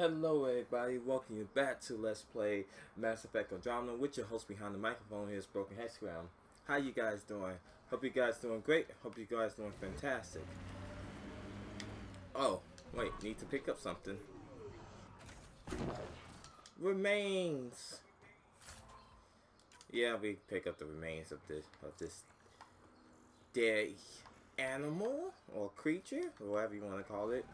Hello everybody, welcome you back to Let's Play Mass Effect Andromeda with your host behind the microphone. Here's Broken Hexagram. How you guys doing? Hope you guys doing great. Hope you guys doing fantastic. Oh, wait, need to pick up something. Remains. Yeah, we pick up the remains of this dead animal or creature, or whatever you want to call it.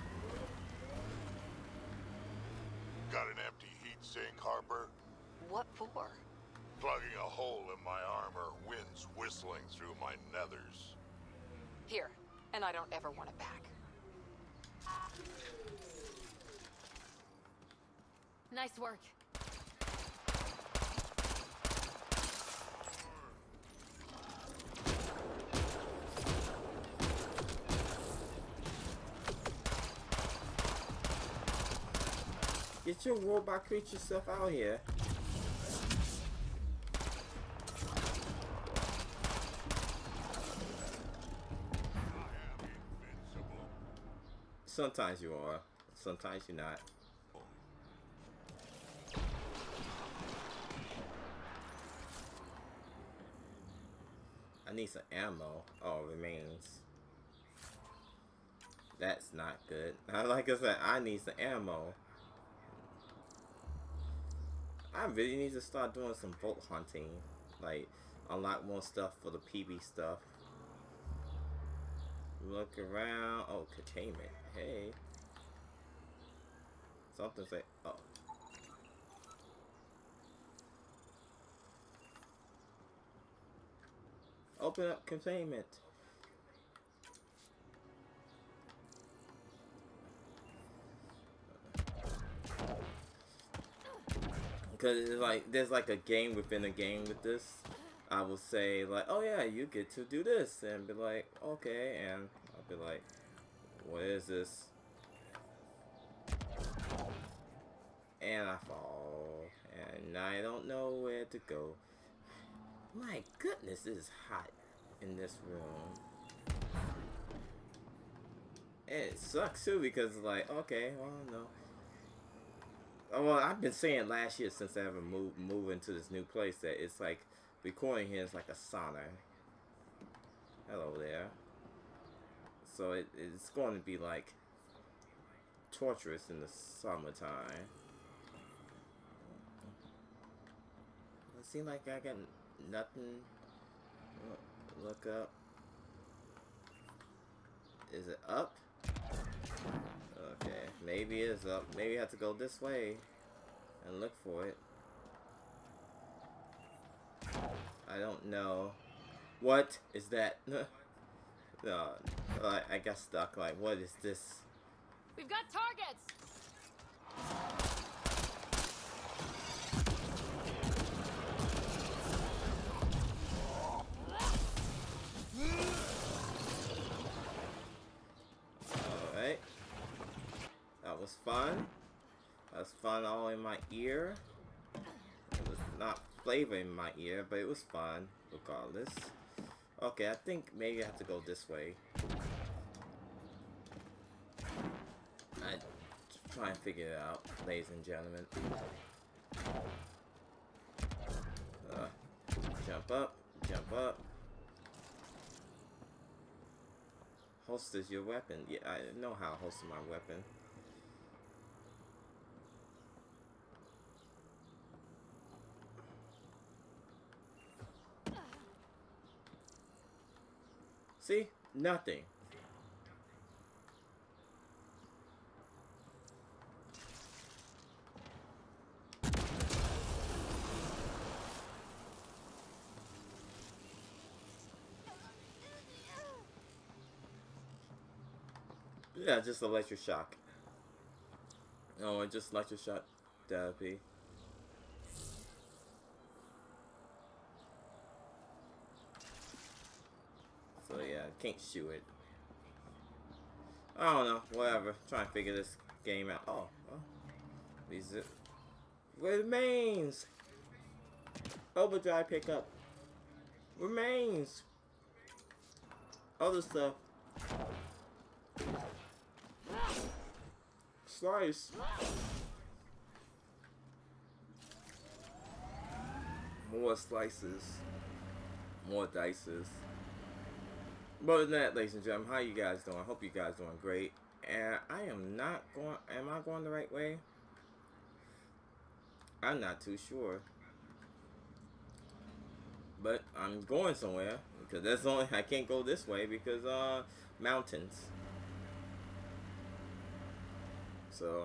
Got an empty heat sink, Harper? What for? Plugging a hole in my armor, wind's whistling through my nethers. Here, and I don't ever want it back. Nice work. Get your robot creature stuff out here. Sometimes you are, sometimes you're not. I need some ammo. Oh, remains. That's not good. Like I said, I need some ammo. I really need to start doing some vault hunting. Like, unlock more stuff for the PB stuff. Look around. Oh, containment. Hey. Something say. Oh. Open up containment. Because it's like there's like a game within a game with this. I will say like, oh yeah, you get to do this, and be like, okay, and I'll be like, what is this? And I fall, and I don't know where to go. My goodness, it is hot in this room. And it sucks too because like, okay, well no. Well, I've been saying last year since I ever moved into this new place that it's like recording here is like a sauna. Hello there. So it's going to be like torturous in the summertime. It seems like I got nothing. Look up. Is it up? Okay, maybe it's up. Maybe I have to go this way and look for it. I don't know. What is that? No, I got stuck. Like, what is this? We've got targets! Alright. That was fun. That was fun all in my ear. It was not flavor in my ear, but it was fun regardless. Okay, I think maybe I have to go this way. I try and figure it out, ladies and gentlemen. Jump up, jump up. Holsters your weapon. Yeah, I know how to holster my weapon. See? Nothing. Yeah, just electric shock. Oh, just electric shock therapy. So yeah, can't shoot it. I don't know, whatever. Try and figure this game out. Oh, these are remains. Overdrive pickup. Remains. Other stuff. slice. More slices. More dices. But other than that, ladies and gentlemen, how you guys doing? I hope you guys doing great. And I am not going... Am I going the right way? I'm not too sure. But I'm going somewhere. Because that's only... I can't go this way because, mountains. So...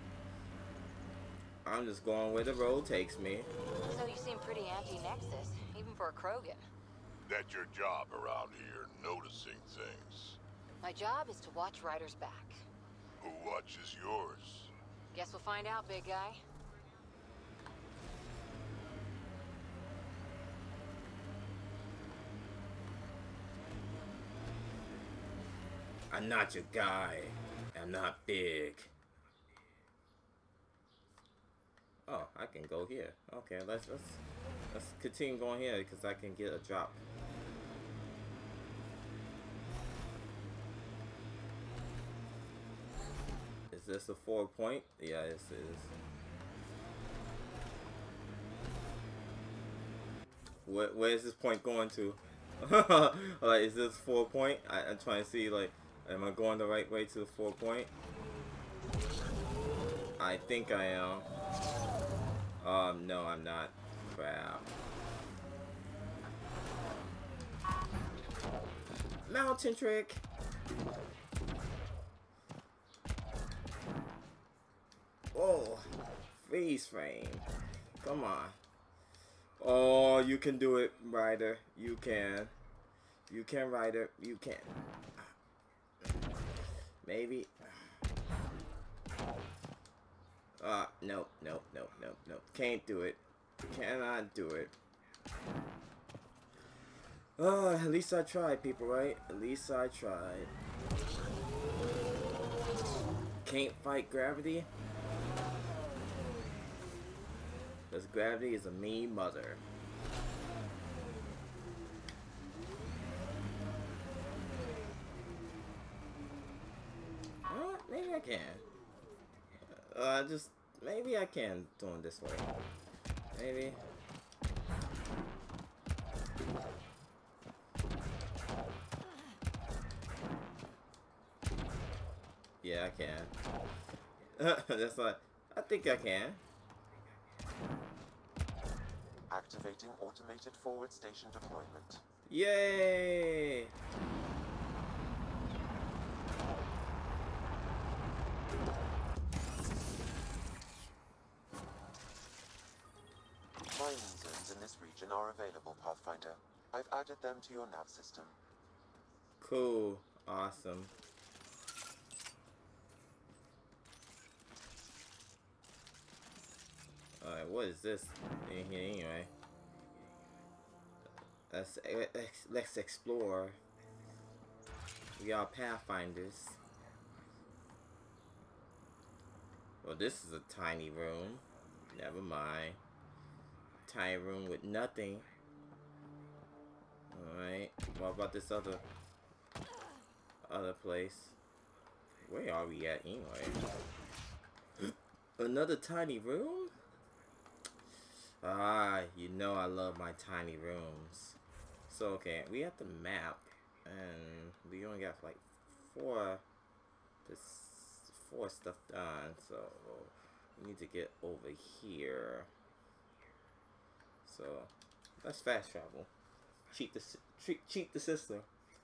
I'm just going where the road takes me. So you seem pretty anti-Nexus, even for a Krogan. That's your job around here, noticing things. My job is to watch Ryder's back. Who watches yours? Guess we'll find out, big guy. I'm not your guy. I'm not big. Oh, I can go here. Okay, let's continue going here because I can get a drop. Is this a 4 point? Yeah, this is. Where is this point going to? Like, is this 4 point? I'm trying to see, like, am I going the right way to the 4 point? I think I am. No, I'm not. Crap. Mountain trick. Whoa. Freeze frame. Come on. Oh, you can do it, Ryder. You can. You can, Ryder. You can. Maybe. Nope. Can't do it. Cannot do it. Oh, at least I tried, people, right? At least I tried. Can't fight gravity? Because gravity is a mean mother. Maybe I can. Maybe I can do it this way. Maybe. Yeah, I can. That's like, I think I can. Activating automated forward station deployment. Yay! Mining zones in this region are available, Pathfinder. I've added them to your nav system. Cool. Awesome. Alright, what is this in here anyway? Let's explore. We are pathfinders. Well, this is a tiny room. Never mind. Tiny room with nothing. Alright. What about this other place? Where are we at anyway? Another tiny room? Ah, you know I love my tiny rooms. So, okay, we have the map, and we only got like four stuff done, so we need to get over here. So, let's fast travel. Cheat the system.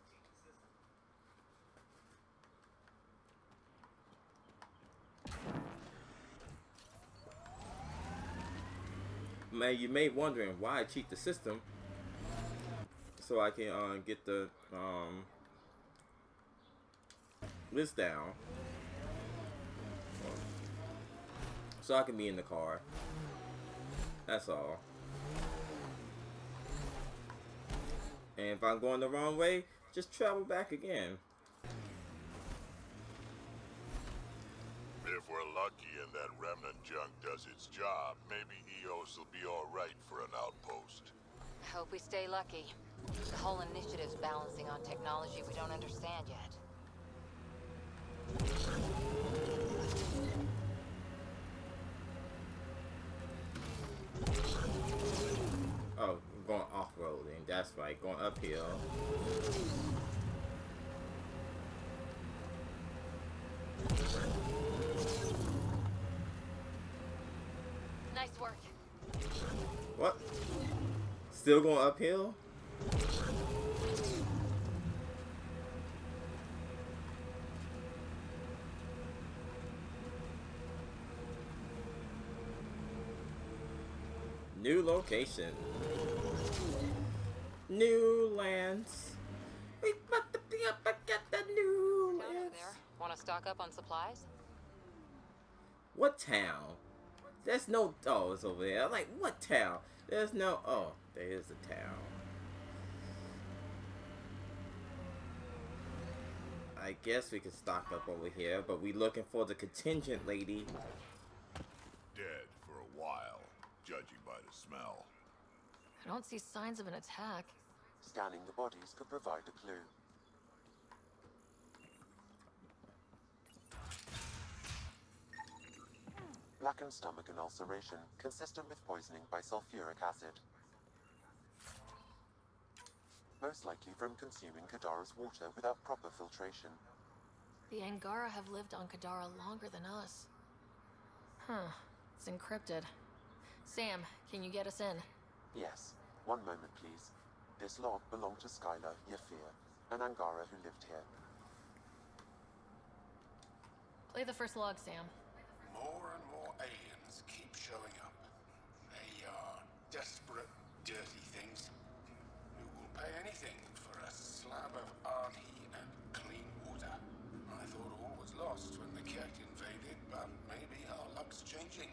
Man, you may be wondering why I cheat the system. So I can get the this down. So I can be in the car. That's all. And if I'm going the wrong way, just travel back again. If we're lucky and that remnant junk does its job, maybe EOS will be alright for an outpost. Hope we stay lucky. The whole initiative's balancing on technology we don't understand yet. That's right, going uphill. Nice work. What? Still going uphill? New location. New lands. We about to be up at the new Down over lands. there. Want to stock up on supplies? What town? There's no. Oh, it's over there. I'm like, what town? There's no. Oh, there is a town. I guess we can stock up over here, but we looking for the contingent lady. Dead for a while, judging by the smell. I don't see signs of an attack. Scanning the bodies could provide a clue. Blackened stomach and ulceration, consistent with poisoning by sulfuric acid. Most likely from consuming Kadara's water without proper filtration. The Angara have lived on Kadara longer than us. Huh. It's encrypted. Sam, can you get us in? Yes. One moment, please. This log belonged to Skylar Yafir, an Angara who lived here. Play the first log, Sam. More and more aliens keep showing up. They are desperate, dirty things who will pay anything for a slab of arty and clean water. I thought all was lost when the Ket invaded, but maybe our luck's changing.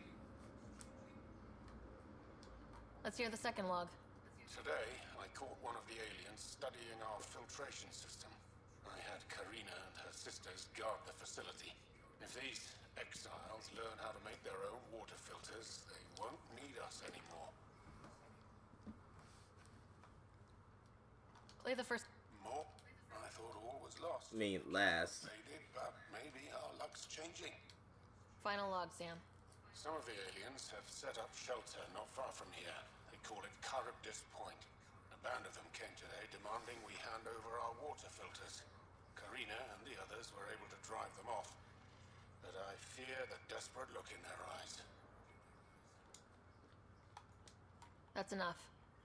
Let's hear the second log. Today, I caught one of the aliens studying our filtration system. I had Karina and her sisters guard the facility. If these exiles learn how to make their own water filters, they won't need us anymore. Play the first... More? I thought all was lost. I mean, last. Faded, but maybe our luck's changing. Final log, Sam. Some of the aliens have set up shelter not far from here. They call it Charybdis Point. A band of them came today demanding we hand over our water filters. Karina and the others were able to drive them off, but I fear the desperate look in their eyes. That's enough.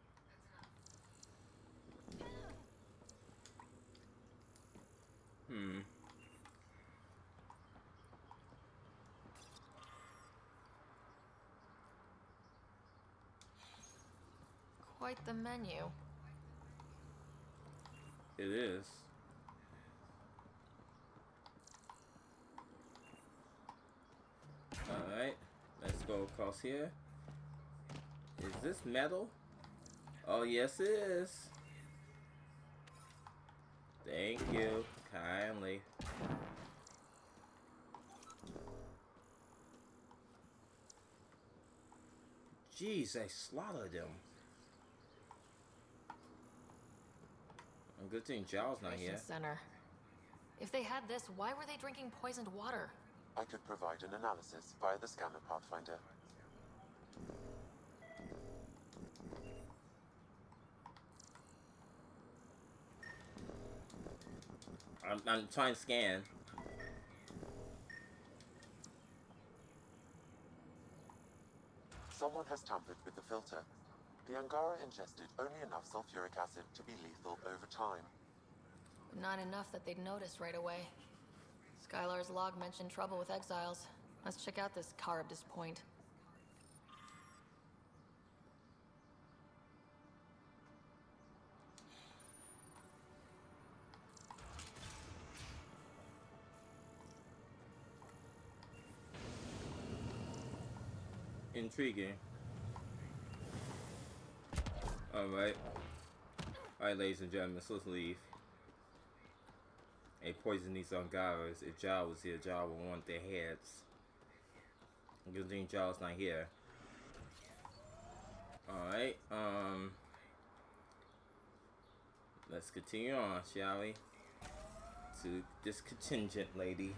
Quite the menu. It is. Alright, let's go across here. Is this metal? Oh, yes it is. Thank you, kindly. Jeez, I slaughtered them. Good thing Giles not here. Center. If they had this, why were they drinking poisoned water? I could provide an analysis via the scanner Pathfinder. I'm trying to scan. Someone has tampered with the filter. The Angara ingested only enough sulfuric acid to be lethal over time. But not enough that they'd notice right away. Skylar's log mentioned trouble with exiles. Let's check out this Charybdis Point. Intriguing. Alright. Alright, ladies and gentlemen, so let's leave. Hey, poison these Angaras. If Jaw was here, Jaw would want their heads. Good thing Jaw's not here. Alright, let's continue on, shall we? To this contingent lady.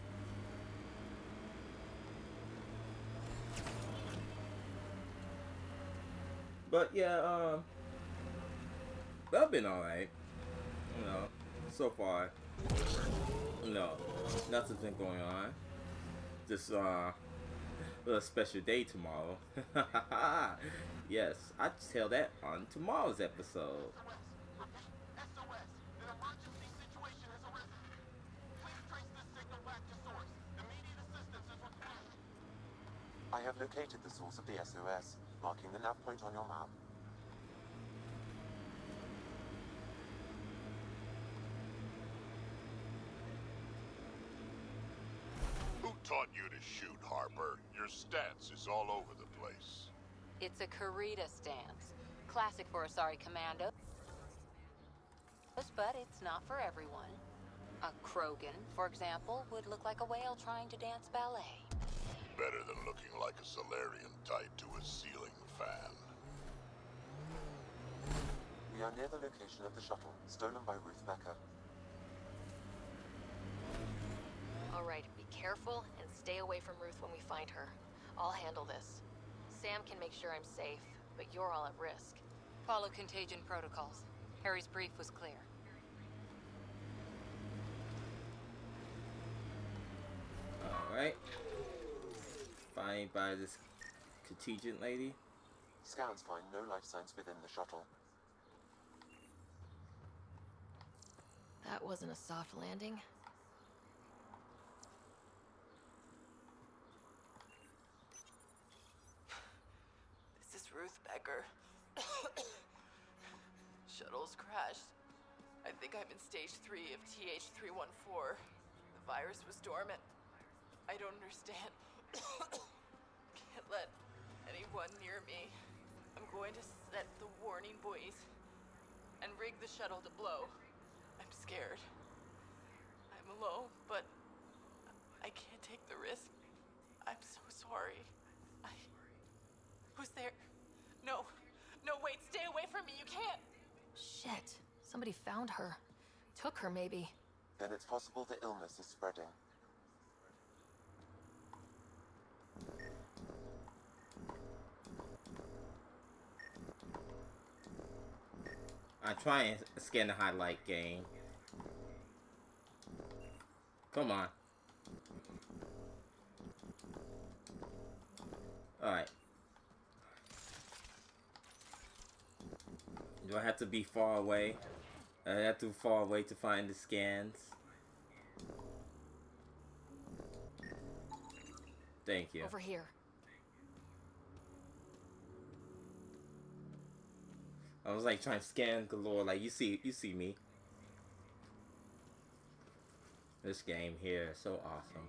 But yeah, But I've been alright. You know, so far. No, nothing's been going on. Just little special day tomorrow. Yes, I tell that on tomorrow's episode. I have located the source of the SOS, marking the nav point on your map. Who taught you to shoot, Harper? Your stance is all over the place. It's a Karita stance. Classic for Asari commando. But it's not for everyone. A Krogan, for example, would look like a whale trying to dance ballet. Better than looking like a Solarian tied to a ceiling fan. We are near the location of the shuttle, stolen by Ruth Becker. Alright, be careful and stay away from Ruth when we find her. I'll handle this. Sam can make sure I'm safe, but you're all at risk. Follow contagion protocols. Harry's brief was clear. Alright. Find by this contingent lady. Scans find no life signs within the shuttle. That wasn't a soft landing. This is Ruth Becker. Shuttle's crashed. I think I'm in stage 3 of TH314. The virus was dormant. I don't understand. Can't let anyone near me. I'm going to set the warning buoys and rig the shuttle to blow. I'm scared. I'm alone, but I can't take the risk. I'm so sorry. Who's there? No. No, wait, stay away from me. You can't. Shit. Somebody found her. Took her, maybe. Then it's possible the illness is spreading. I try and scan the highlight game. Come on. Alright. Do I have to be far away? I have to be far away to find the scans. Thank you. Over here. I was like trying to scan galore, like you see me. This game here is so awesome.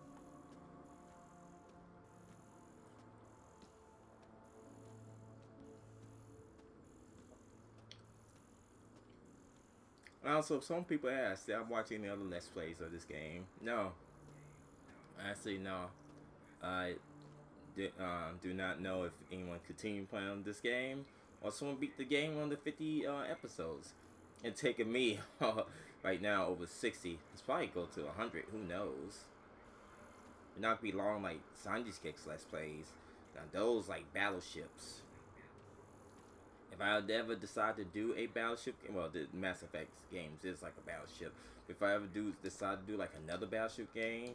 Also, some people ask, did I watch any other Let's Plays of this game? No. Actually, no. I do not know if anyone continued playing on this game or someone beat the game on the 50 episodes. It's taking me right now over 60. It's probably go to 100. Who knows? It not be long like Sanji's Kicks Let's Plays. Now those like battleships. If I ever decide to do a battleship, well, the Mass Effect games is like a battleship. If I ever decide to do like another battleship game,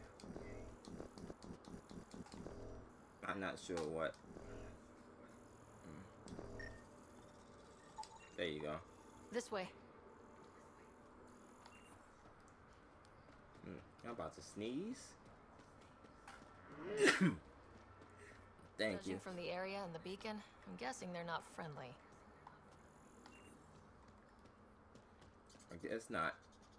I'm not sure what. There you go. This way. I'm about to sneeze. Thank Judging you. from the area and the beacon, I'm guessing they're not friendly. I guess not.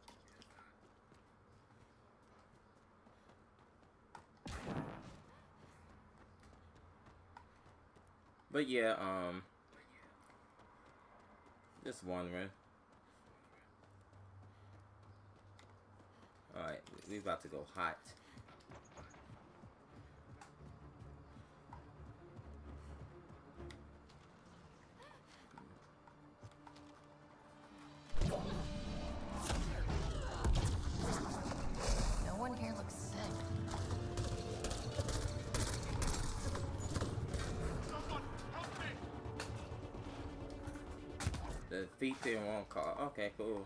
But yeah, just wondering. Alright, we about to go hot. No one here looks sick. defeat them on call. Okay, cool.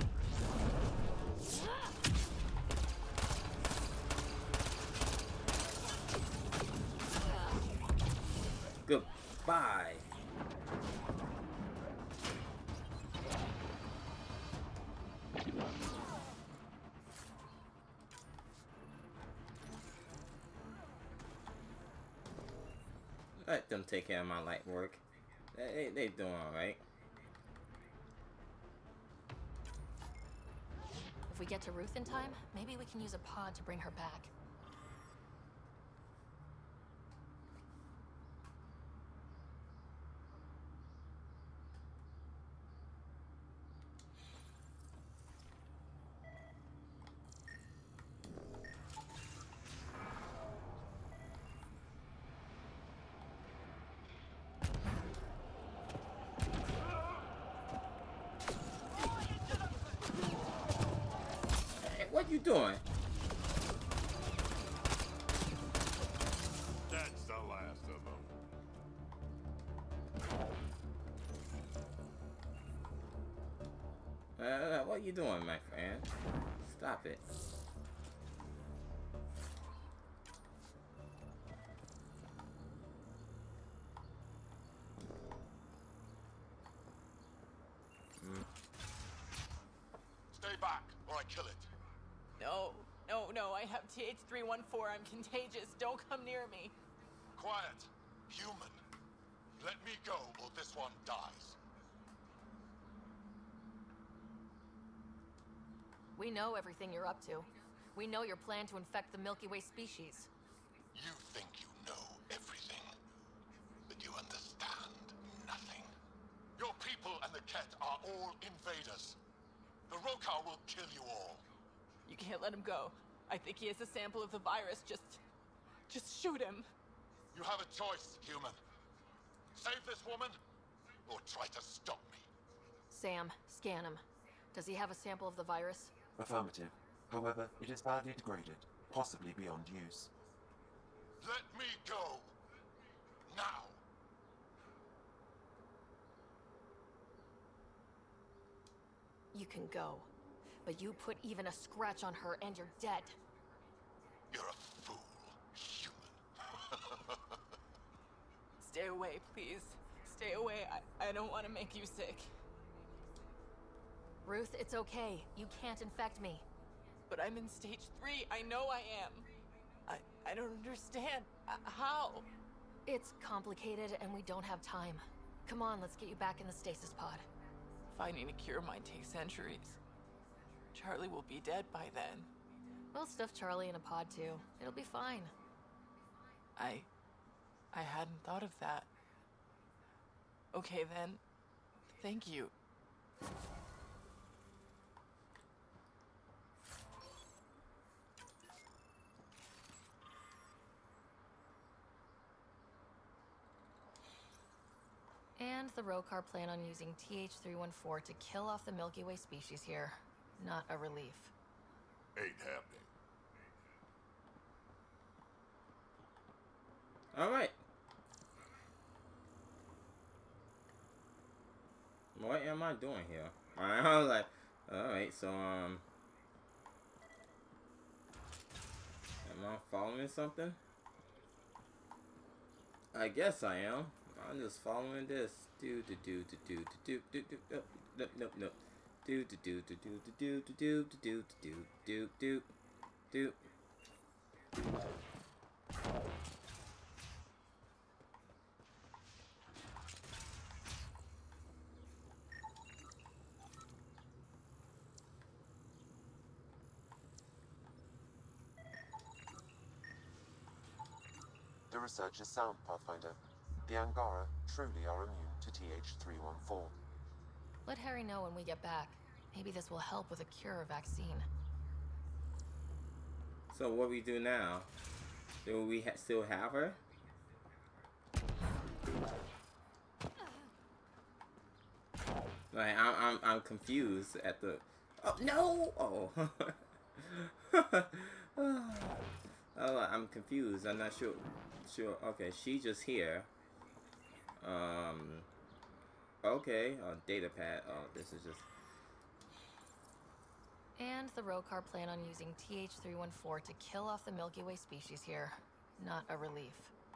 Goodbye. Let them take care of my light work. They doing alright. If we get to Ruth in time, maybe we can use a pod to bring her back. What you doing? That's the last of them. What you doing, my friend? Stop it. Stay back, or I kill it. No, no, no, I have TH314. I'm contagious. Don't come near me. Quiet. Human. Let me go, or this one dies. We know everything you're up to. We know your plan to infect the Milky Way species. You think you know everything, but you understand nothing. Your people and the Ket are all invaders. The Rokar will kill you all. You can't let him go. I think he has a sample of the virus. Just shoot him. You have a choice, human. Save this woman, or try to stop me. Sam, scan him. Does he have a sample of the virus? Affirmative. However, it is badly degraded, possibly beyond use. Let me go. Now. You can go. But you put even a scratch on her and you're dead. You're a fool, human. Stay away, please. Stay away. I don't want to make you sick. Ruth, it's okay. You can't infect me. But I'm in stage 3. I know I am. I don't understand. How? It's complicated and we don't have time. Come on, let's get you back in the stasis pod. Finding a cure might take centuries. Charlie will be dead by then. We'll stuff Charlie in a pod too. It'll be fine. I hadn't thought of that. Okay then. Thank you. And the Rokar plan on using TH314 to kill off the Milky Way species here. Not a relief. Ain't happening. Alright. What am I doing here? I was like, alright, so, am I following something? I guess I am. I'm just following this. Do. Nope. Do. The research is sound, Pathfinder. The Angara truly are immune to TH314. Let Harry know when we get back. Maybe this will help with a cure or vaccine. So what we do now? Do we still have her? Like I'm confused at the. Oh no! Oh. Oh, I'm confused. I'm not sure. Okay, she's just here. Okay, data pad. Oh, this is just... And the Rokar plan on using TH314 to kill off the Milky Way species here. Not a relief.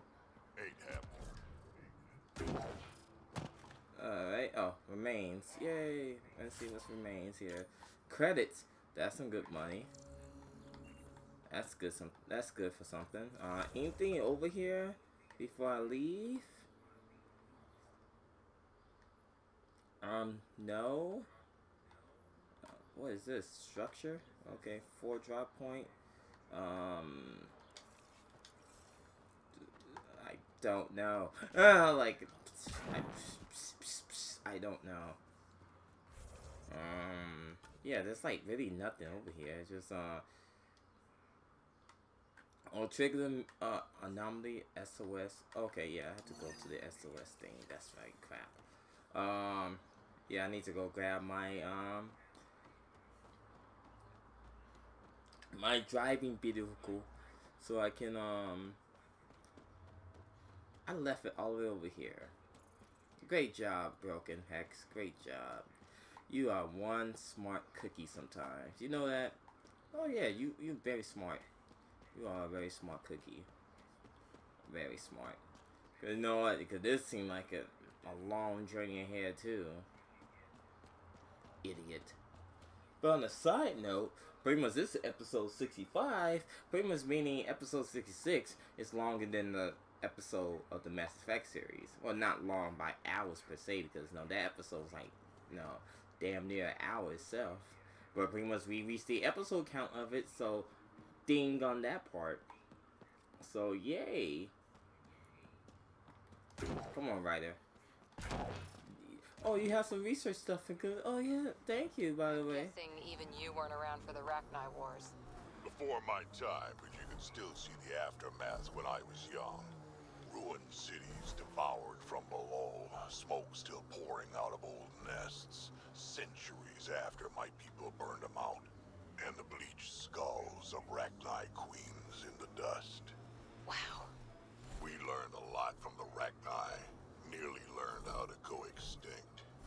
Ain't happening. Alright, oh, remains. Yay! Let's see what's remains here. Credits. That's some good money. That's good. That's good for something. Anything over here before I leave? No. What is this? Structure? Okay, 4 drop point. I don't know. Like, I don't know. Yeah, there's like really nothing over here. It's just I'll trigger the anomaly SOS. Okay, yeah, I have to go to the SOS thing. That's right, crap. Yeah, I need to go grab my my driving vehicle so I can I left it all the way over here. Great job, Broken Hex. Great job. You are one smart cookie sometimes. You know that? Oh yeah, you very smart. You are a very smart cookie. Very smart. Cause you know what? Because this seemed like a long journey ahead too. Idiot. But on a side note, pretty much this is episode 65. Pretty much meaning episode 66 is longer than the episode of the Mass Effect series. Well, not long by hours per se, because no, that episode was like, damn near an hour itself. But pretty much we reached the episode count of it, so ding on that part. So yay. Come on, Ryder. Oh, you have some research stuff and good. Oh yeah, thank you, by the way. Guessing even you weren't around for the Rachni Wars. Before my time, but you can still see the aftermath when I was young. Ruined cities devoured from below, smoke still pouring out of old nests, centuries after my people burned them out, and the bleached skulls of Rachni queens in the dust. Wow. We learned a lot from the Rachni, nearly learned how to go extinct.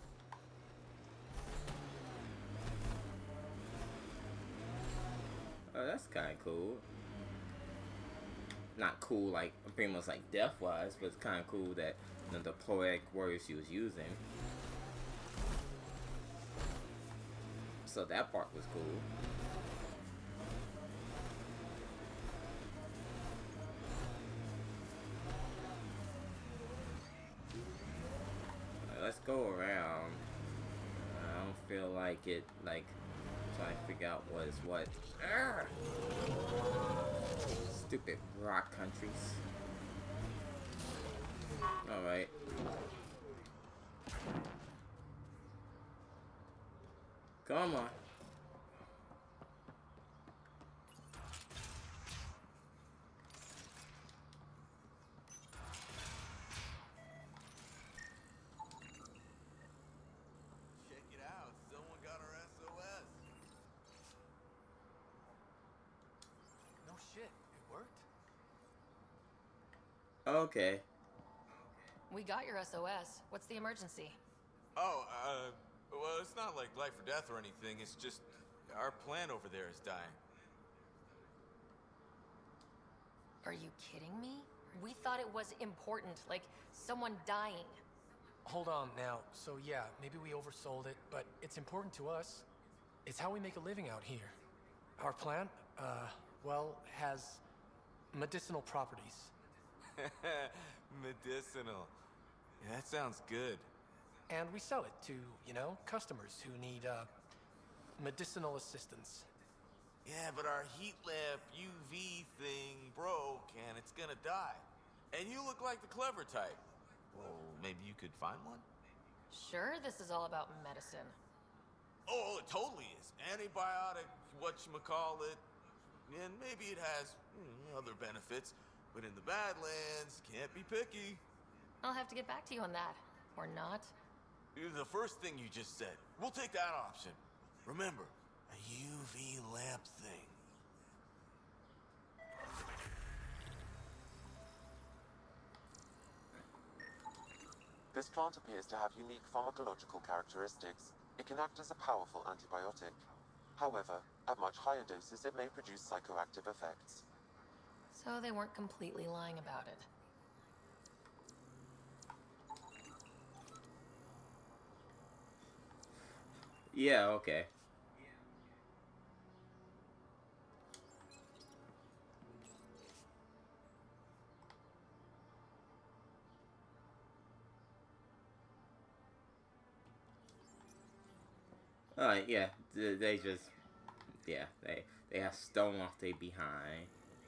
Oh, that's kind of cool. Not cool like pretty much like death-wise, but it's kind of cool that the poetic words she was using. So that part was cool. Let's go around. I don't feel like it, like, trying to figure out what is what. Arrgh! Stupid rock countries. Alright. Come on. Check it out. Someone got our SOS. No shit. It worked. Okay. We got your SOS. What's the emergency? Oh, well, it's not like life or death or anything. It's just our plan over there is dying. Are you kidding me? We thought it was important, like someone dying. Hold on now. So yeah, maybe we oversold it, but it's important to us. It's how we make a living out here. Our plant, well, has medicinal properties. Medicinal. Yeah, that sounds good. And we sell it to, customers who need, medicinal assistance. Yeah, but our heat lamp UV thing broke and it's gonna die. And you look like the clever type. Well, maybe you could find one? Sure, this is all about medicine. Oh, it totally is. Antibiotic, whatchamacallit. And maybe it has other benefits. But in the Badlands, can't be picky. I'll have to get back to you on that. Or not. The first thing you just said. We'll take that option. Remember, a UV lamp thing. This plant appears to have unique pharmacological characteristics. It can act as a powerful antibiotic. However, at much higher doses it may produce psychoactive effects. So they weren't completely lying about it. Yeah, okay. Yeah, they just, yeah, they have stone off they behind.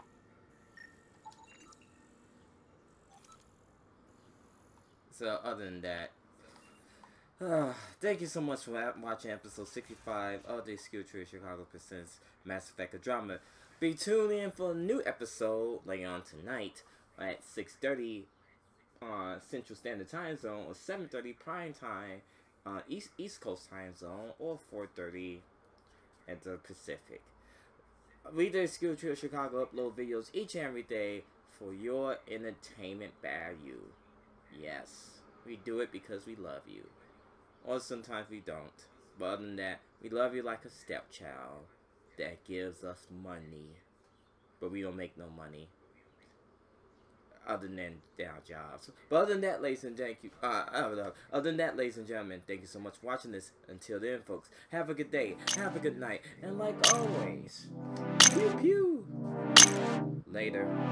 So other than that, thank you so much for watching episode 65 of the Skill Tree Chicago presents Mass Effect Andromeda. Be tuned in for a new episode later on tonight at 6:30 Central Standard Time Zone, or 7:30 Prime Time East Coast Time Zone, or 4:30 at the Pacific. We the Skill Tree Chicago upload videos each and every day for your entertainment value. Yes, we do it because we love you. Or sometimes we don't. But other than that, we love you like a stepchild that gives us money. But we don't make no money. Other than our jobs. But other than that, ladies and gentlemen, thank you so much for watching this. Until then, folks, have a good day, have a good night, and like always, pew pew. Later.